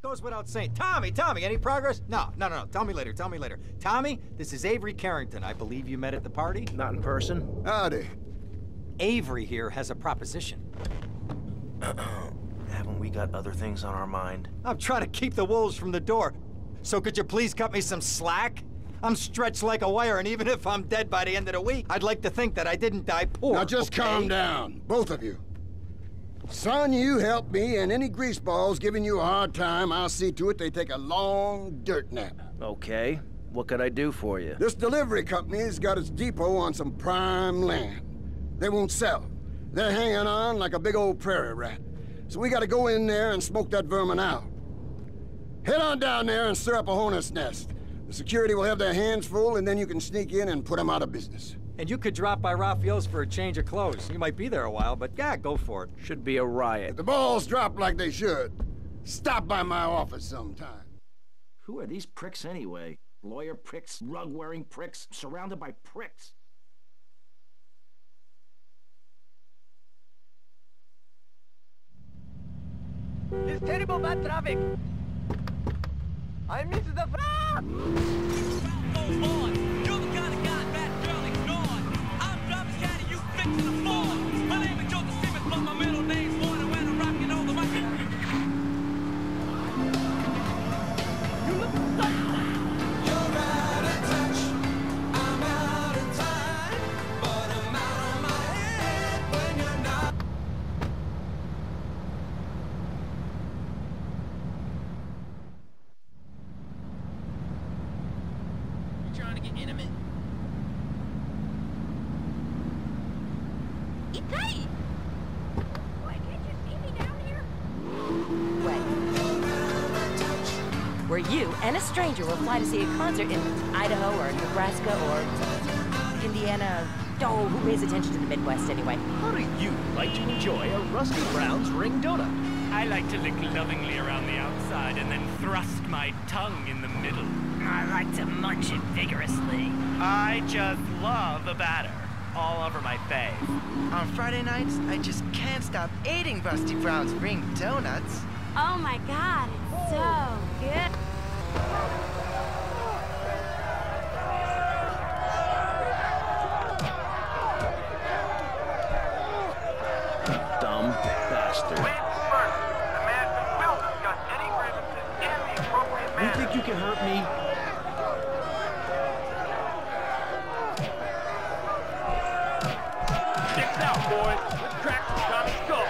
goes without saying. Tommy, any progress? No. Tell me later. Tommy, this is Avery Carrington. I believe you met at the party? Not in person. Howdy. Avery here has a proposition. Haven't we got other things on our mind? I'm trying to keep the wolves from the door. So could you please cut me some slack? I'm stretched like a wire, and even if I'm dead by the end of the week, I'd like to think that I didn't die poor. Now just calm down, both of you. Son, you help me, and any greaseballs giving you a hard time, I'll see to it they take a long dirt nap. Okay. What could I do for you? This delivery company's got its depot on some prime land. They won't sell. They're hanging on like a big old prairie rat. So we gotta go in there and smoke that vermin out. Head on down there and stir up a hornet's nest. The security will have their hands full, and then you can sneak in and put them out of business. And you could drop by Raphael's for a change of clothes. You might be there a while, but yeah, go for it. Should be a riot. If the balls drop like they should, stop by my office sometime. Who are these pricks anyway? Lawyer pricks, rug-wearing pricks, surrounded by pricks. It's terrible bad traffic. I miss the You're the kind of guy that girl ignored. I'm driving caddy, you fixing the Ford. My name is Joseph Simmons, but my middle name's Warner when I'm rocking on the mic. You look so You're out of touch. I'm out of time, but I'm out of my head when you're not. You trying to get intimate? Hey! Boy, can't you see me down here? Wait. Where you and a stranger will fly to see a concert in Idaho or Nebraska or Indiana. Oh, who pays attention to the Midwest anyway? How do you like to enjoy a Rusty Brown's ring donut? I like to lick lovingly around the outside and then thrust my tongue in the middle. I like to munch it vigorously. I just love the batter all over my face. On Friday nights, I just can't stop eating Rusty Brown's ring donuts. Oh my god, it's so good. Dumb bastard. You think you can hurt me? Sticks out, boys. Let's crack some Tommy's skull.